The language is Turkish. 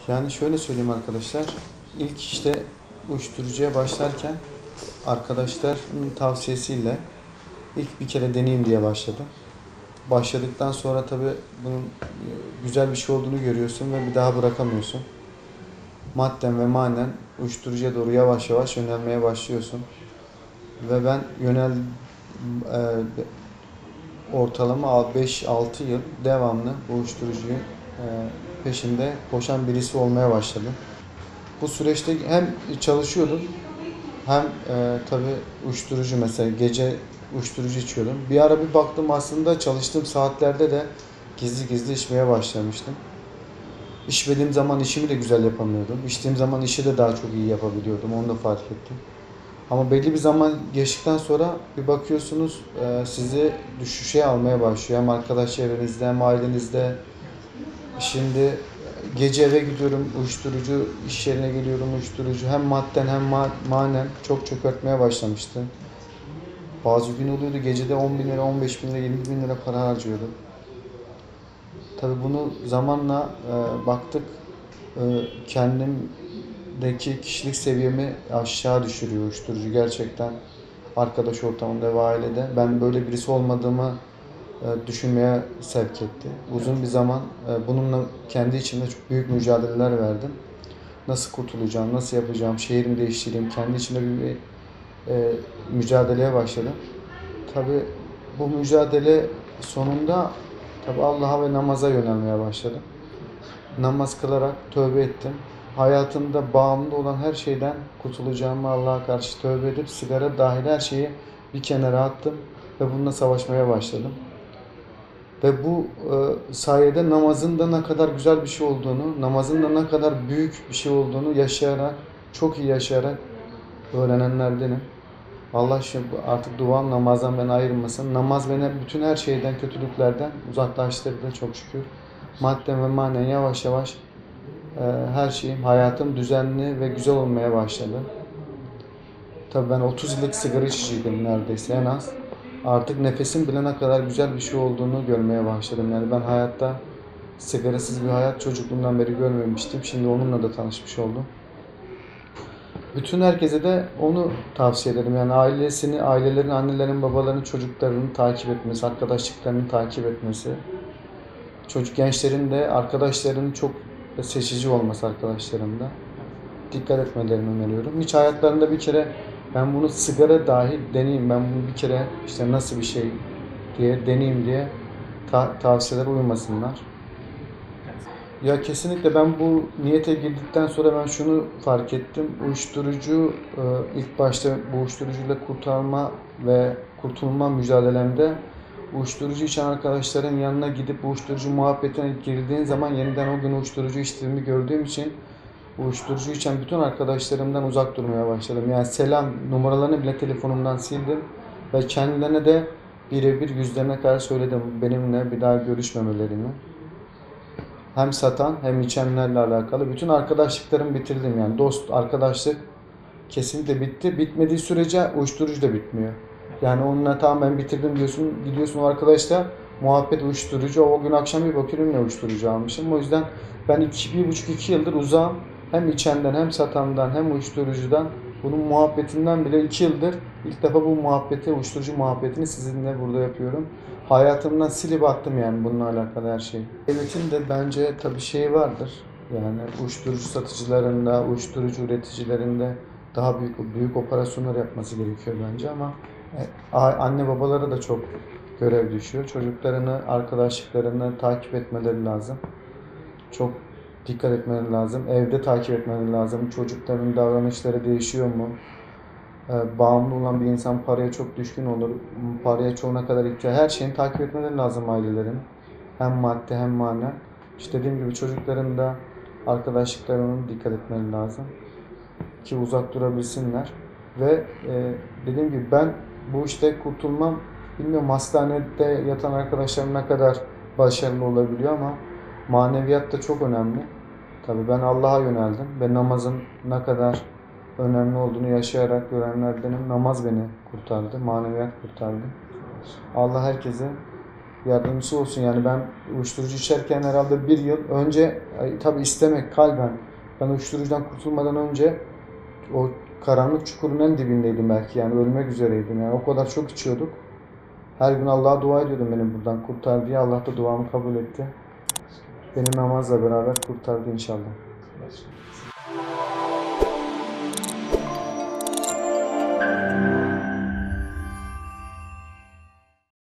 Yani şöyle söyleyeyim arkadaşlar. İlk işte uyuşturucuya başlarken arkadaşların tavsiyesiyle ilk bir kere deneyeyim diye başladım. Başladıktan sonra tabii bunun güzel bir şey olduğunu görüyorsun ve bir daha bırakamıyorsun. Madden ve manen uyuşturucuya doğru yavaş yavaş yönelmeye başlıyorsun. Ve ben e, ortalama 5-6 yıl devamlı bu uyuşturucunun peşinde koşan birisi olmaya başladım. Bu süreçte hem çalışıyordum hem tabii uyuşturucu, mesela gece uyuşturucu içiyordum. Bir ara bir baktım, aslında çalıştığım saatlerde de gizli gizli içmeye başlamıştım. İçmediğim zaman işimi de güzel yapamıyordum. İçtiğim zaman işi de daha çok iyi yapabiliyordum. Onu da fark ettim. Ama belli bir zaman geçtikten sonra bir bakıyorsunuz sizi düşüşe almaya başlıyor. Hem arkadaş çevrenizde hem ailenizde. Şimdi gece eve gidiyorum, uyuşturucu, iş yerine geliyorum, uyuşturucu. Hem madden hem manen çok çökertmeye başlamıştı. Bazı gün oluyordu gecede 10 bin lira, 15 bin lira, 20 bin lira para harcıyordum. Tabii bunu zamanla baktık, kendimdeki kişilik seviyemi aşağı düşürüyor uyuşturucu gerçekten. Arkadaş ortamında ve ailede ben böyle birisi olmadığımı düşünmeye sevk etti. Uzun bir zaman bununla kendi içimde çok büyük mücadeleler verdim. Nasıl kurtulacağım, nasıl yapacağım, şehrimi değiştireyim, kendi içimde bir mücadeleye başladım. Tabii bu mücadele sonunda tabii Allah'a ve namaza yönelmeye başladım. Namaz kılarak tövbe ettim. Hayatımda bağımlı olan her şeyden kurtulacağımı Allah'a karşı tövbe edip sigara dahil her şeyi bir kenara attım ve bununla savaşmaya başladım. Ve bu sayede namazın da ne kadar güzel bir şey olduğunu, namazın da ne kadar büyük bir şey olduğunu yaşayarak, çok iyi yaşayarak öğrenenlerdenim. Allah artık duam namazdan beni ayırmasın. Namaz beni bütün her şeyden, kötülüklerden uzaklaştırdı çok şükür. Madden ve manen yavaş yavaş her şeyim, hayatım düzenli ve güzel olmaya başladı. Tabii ben 30 yıllık sigara içiciydim neredeyse en az. Artık nefesin bile ne kadar güzel bir şey olduğunu görmeye başladım. Yani ben hayatta sigarasız bir hayat çocukluğumdan beri görmemiştim. Şimdi onunla da tanışmış oldum. Bütün herkese de onu tavsiye ederim. Yani ailelerin, annelerin, babaların çocuklarını takip etmesi, arkadaşlıklarını takip etmesi. Gençlerin de arkadaşlarının çok seçici olması arkadaşlarında. Dikkat etmelerini öneriyorum. Hiç hayatlarında bir kere ben bunu sigara dahil deneyeyim, ben bunu bir kere işte nasıl bir şey diye deneyeyim diye tavsiyelere uymasınlar. Ya kesinlikle ben bu niyete girdikten sonra ben şunu fark ettim. İlk başta bu uyuşturucuyla kurtulma mücadelemde uyuşturucu içen arkadaşların yanına gidip uyuşturucu muhabbetine girdiğin zaman yeniden o gün uyuşturucu içtiğimi gördüğüm için uyuşturucu içen bütün arkadaşlarımdan uzak durmaya başladım. Yani selam numaralarını bile telefonumdan sildim ve kendilerine de birebir yüzlerine karşı söyledim benimle bir daha görüşmemelerini. Hem satan hem içenlerle alakalı bütün arkadaşlıklarımı bitirdim yani. Dost, arkadaşlık kesinlikle bitti. Bitmediği sürece uyuşturucu da bitmiyor. Yani onunla tamam ben bitirdim diyorsun, gidiyorsun o arkadaşla muhabbet uyuşturucu. O gün akşam bir bakıyorum ne uyuşturucu almışım. O yüzden ben 1,5-2 yıldır uzağım. Hem içenden hem satandan hem uyuşturucudan. Bunun muhabbetinden bile 2 yıldır ilk defa bu muhabbeti, uyuşturucu muhabbetini sizinle burada yapıyorum. Hayatımdan silip attım yani bununla alakalı her şeyi. Devletin de bence tabii şeyi vardır. Yani uyuşturucu satıcılarında, uyuşturucu üreticilerinde daha büyük operasyonlar yapması gerekiyor bence ama anne babalara da çok görev düşüyor. Çocuklarını, arkadaşlıklarını takip etmeleri lazım. Çok dikkat etmeleri lazım. Evde takip etmeleri lazım. Çocukların davranışları değişiyor mu? Bağımlı olan bir insan paraya çok düşkün olur. Paraya çoğuna kadar ihtiyaç. Her şeyini takip etmeleri lazım ailelerin. Hem maddi hem manen. İşte dediğim gibi çocukların da arkadaşlıklarına dikkat etmeleri lazım. Ki uzak durabilsinler. Ve dediğim gibi ben bu işte kurtulmam, bilmiyorum hastanede yatan arkadaşlarım ne kadar başarılı olabiliyor ama maneviyat da çok önemli. Tabii ben Allah'a yöneldim ve namazın ne kadar önemli olduğunu yaşayarak görenlerdenim. Namaz beni kurtardı, maneviyat kurtardı. Allah herkese yardımcısı olsun. Yani ben uyuşturucu içerken herhalde bir yıl önce tabii istemek kalben. Ben uyuşturucudan kurtulmadan önce o karanlık çukurun en dibindeydim belki. Yani ölmek üzereydim. Yani o kadar çok içiyorduk. Her gün Allah'a dua ediyordum beni buradan kurtar diye. Allah da duamı kabul etti. Beni namazla beraber kurtardı inşallah.